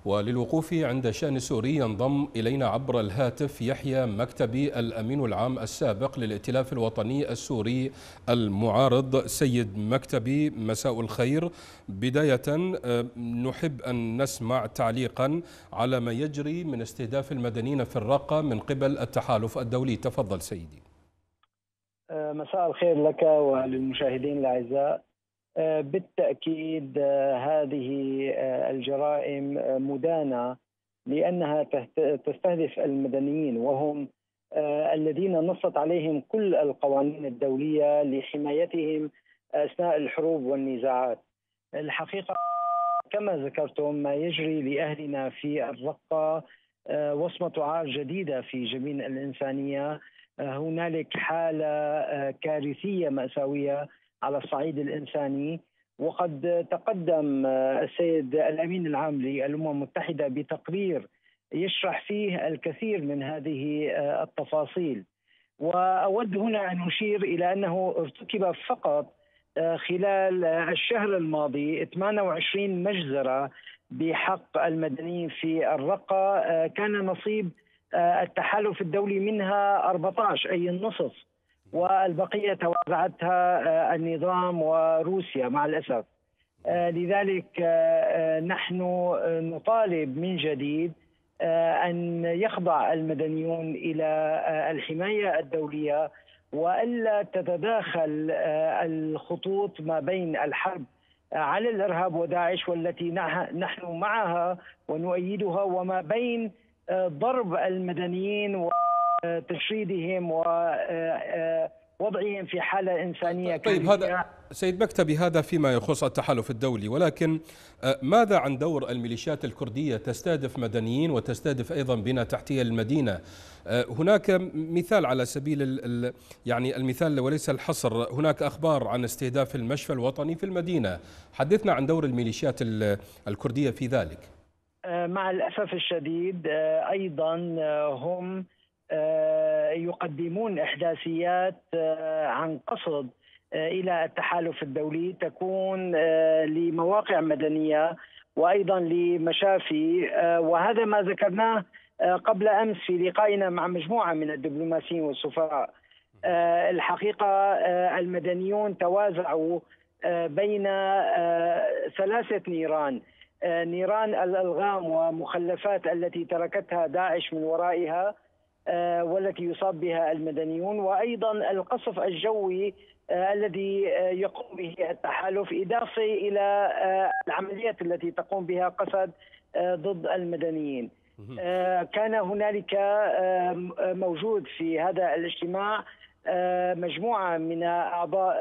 وللوقوف عند شأن سوري ينضم إلينا عبر الهاتف يحيى مكتبي الأمين العام السابق للائتلاف الوطني السوري المعارض. سيد مكتبي، مساء الخير. بداية نحب أن نسمع تعليقا على ما يجري من استهداف المدنيين في الرقة من قبل التحالف الدولي. تفضل سيدي. مساء الخير لك وللمشاهدين الأعزاء. بالتأكيد هذه الجرائم مدانة لأنها تستهدف المدنيين، وهم الذين نصت عليهم كل القوانين الدولية لحمايتهم أثناء الحروب والنزاعات. الحقيقة كما ذكرتم ما يجري لأهلنا في الرقة وصمة عار جديدة في جبين الإنسانية. هنالك حالة كارثية مأساوية على الصعيد الإنساني، وقد تقدم السيد الأمين العام للأمم المتحدة بتقرير يشرح فيه الكثير من هذه التفاصيل. وأود هنا أن أشير إلى أنه ارتكب فقط خلال الشهر الماضي 28 مجزرة بحق المدنيين في الرقة، كان نصيب التحالف الدولي منها 14 أي النصف، والبقية توزعتها النظام وروسيا مع الأسف. لذلك نحن نطالب من جديد أن يخضع المدنيون إلى الحماية الدولية، وألا تتداخل الخطوط ما بين الحرب على الإرهاب وداعش والتي نحن معها ونؤيدها، وما بين ضرب المدنيين وتشريدهم ووضعهم في حالة إنسانية. طيب، هذا سيد مكتبي هذا فيما يخص التحالف الدولي، ولكن ماذا عن دور الميليشيات الكردية؟ تستهدف مدنيين وتستهدف أيضا بنى تحتية للمدينة. هناك مثال على سبيل يعني المثال وليس الحصر، هناك أخبار عن استهداف المشفى الوطني في المدينة. حدثنا عن دور الميليشيات الكردية في ذلك. مع الأسف الشديد أيضا هم يقدمون إحداثيات عن قصد إلى التحالف الدولي، تكون لمواقع مدنية وأيضا لمشافي، وهذا ما ذكرناه قبل أمس في لقائنا مع مجموعة من الدبلوماسيين والسفراء. الحقيقة المدنيون توازعوا بين ثلاثة نيران: نيران الألغام ومخلفات التي تركتها داعش من ورائها والتي يصاب بها المدنيون، وأيضا القصف الجوي الذي يقوم به التحالف، إضافة إلى العمليات التي تقوم بها قسد ضد المدنيين. كان هنالك موجود في هذا الاجتماع مجموعة من أعضاء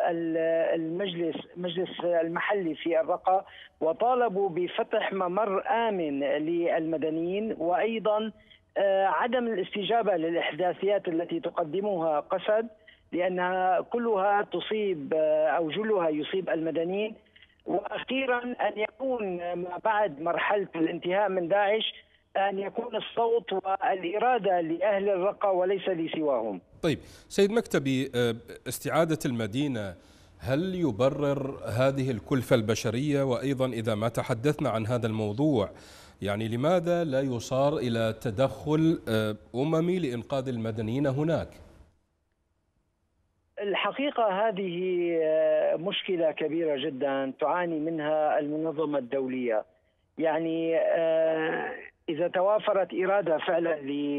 المجلس المحلي في الرقة، وطالبوا بفتح ممر آمن للمدنيين، وأيضا عدم الاستجابة للإحداثيات التي تقدمها قسد، لأنها كلها تصيب أو جلها يصيب المدنيين. وأخيرا أن يكون ما بعد مرحلة الانتهاء من داعش أن يكون الصوت والإرادة لأهل الرقة وليس لسواهم. طيب سيد مكتبي، استعادة المدينة هل يبرر هذه الكلفة البشرية؟ وأيضا إذا ما تحدثنا عن هذا الموضوع، يعني لماذا لا يصار إلى تدخل أممي لإنقاذ المدنيين هناك؟ الحقيقة هذه مشكلة كبيرة جدا تعاني منها المنظمة الدولية. يعني إذا توافرت إرادة فعلا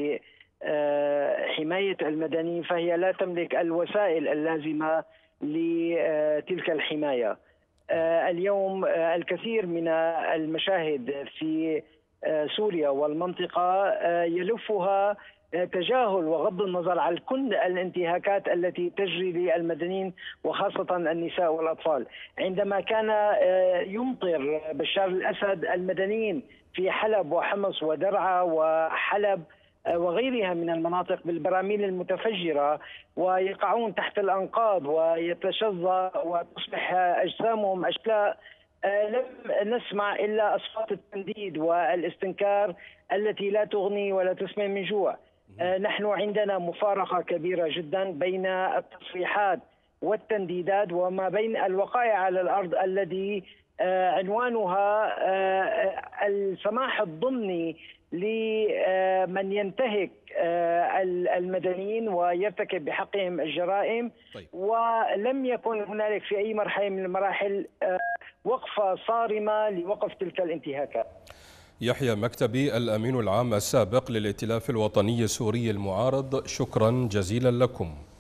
لحماية المدنيين فهي لا تملك الوسائل اللازمة لتلك الحماية. اليوم الكثير من المشاهد في سوريا والمنطقة يلفها تجاهل وغض النظر عن كل الانتهاكات التي تجري للمدنيين وخاصة النساء والأطفال. عندما كان يمطر بشار الأسد المدنيين في حلب وحمص ودرعا وحلب وغيرها من المناطق بالبراميل المتفجرة ويقعون تحت الأنقاض ويتشظى وتصبح أجسامهم أشلاء، لم نسمع إلا أصوات التنديد والاستنكار التي لا تغني ولا تسمن من جوع. نحن عندنا مفارقة كبيرة جدا بين التصريحات والتنديدات وما بين الوقائع على الأرض الذي عنوانها السماح الضمني لمن ينتهك المدنيين ويرتكب بحقهم الجرائم. طيب. ولم يكن هنالك في أي مرحلة من المراحل وقفة صارمة لوقف تلك الانتهاكات. يحيى مكتبي الأمين العام السابق للائتلاف الوطني السوري المعارض، شكرا جزيلا لكم.